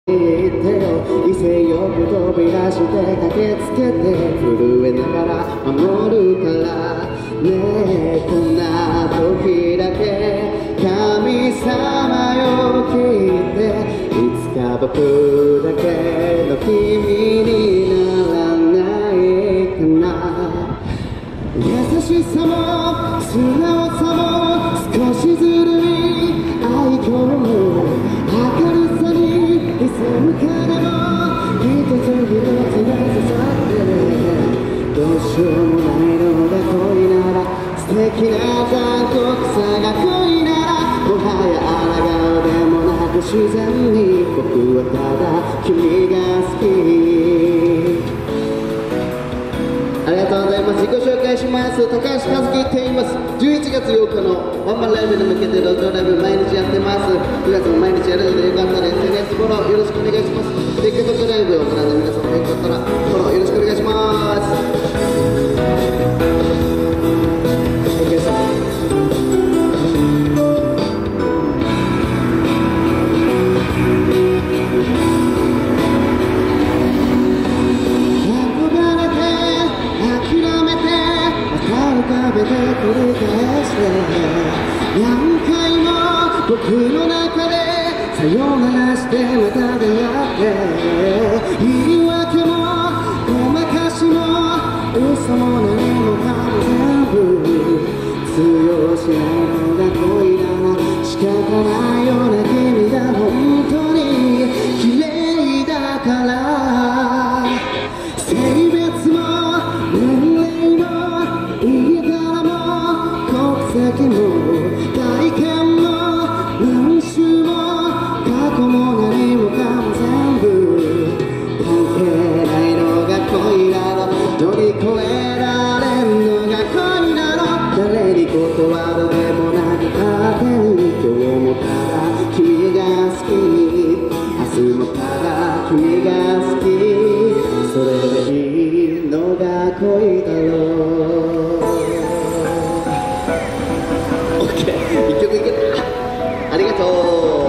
言ってよ威勢よく飛び出して駆けつけて震えながら守るからねえこんな時だけ神様よ聞いていつか僕だけの君にならないかな優しさも素直さも少しずるい愛嬌も明るさに潜むからも一つ一つが刺さってどうしようもないのが恋なら素敵な残酷さが恋ならもはや抗うでもなく自然に僕はただ君が好きありがとうございます。自己紹介します。高橋和樹って言います。11月8日のワンマンライブに向けて路上ライブ毎日やってます。9月も毎日やるのでよかったら SNS フォローよろしくお願いします。TikTok ライブをご覧の皆様よかったらフォローよろしくお願いします。繰り返して何回も僕の中でさよならしてまた出会って言い訳もごまかしも嘘も何もかも全部通用しないのが恋だな仕方ないような君が本当に綺麗だから性別も年齢も先も体験も何周も過去も何もかも全部関係ないのが恋だろ乗り越えられんのが恋だろ誰に断るでもなく勝手に今日もただ君が好き明日もただ君が好きそれでいいのが恋だろう一曲いけたありがとう